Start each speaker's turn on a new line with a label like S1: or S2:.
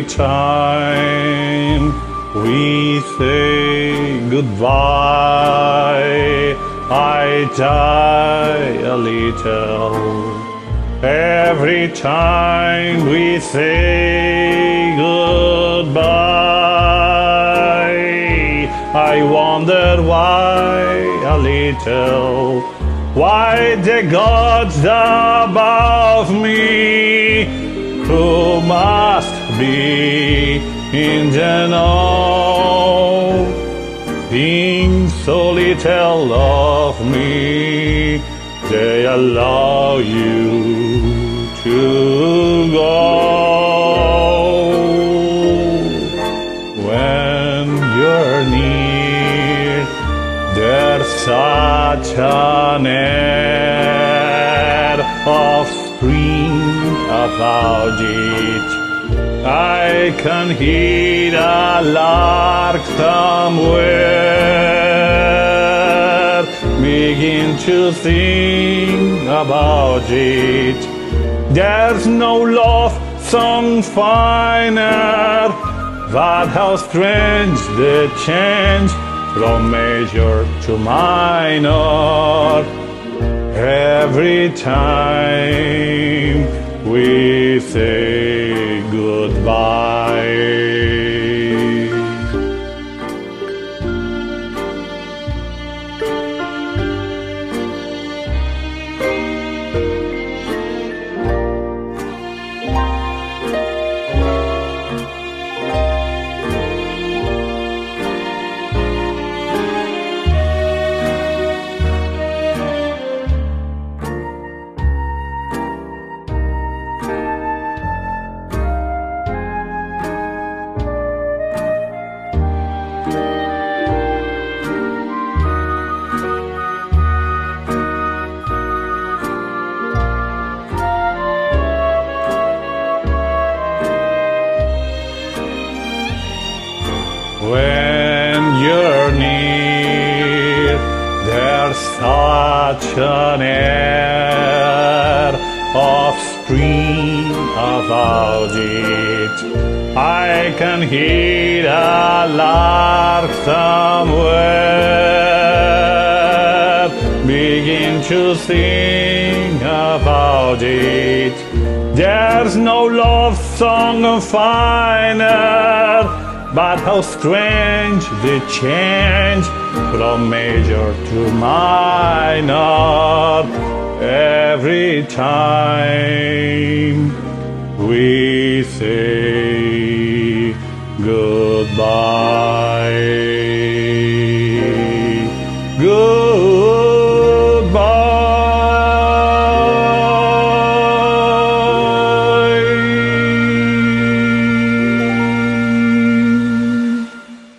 S1: time we say goodbye, I die a little. Every time we say goodbye, I wonder why a little. Why the gods above me, who must be in the know, think so little of me, they allow you to go. When you're near, there's such an air of spring about it. I can hear a lark somewhere begin to sing about it. There's no love song finer, but how strange the change from major to minor. Every time we say goodbye. When you're near, there's such an air of spring about it. I can hear a lark somewhere begin to sing about it. There's no love song finer, but how strange the change from major to minor. Every time we say goodbye. Goodbye.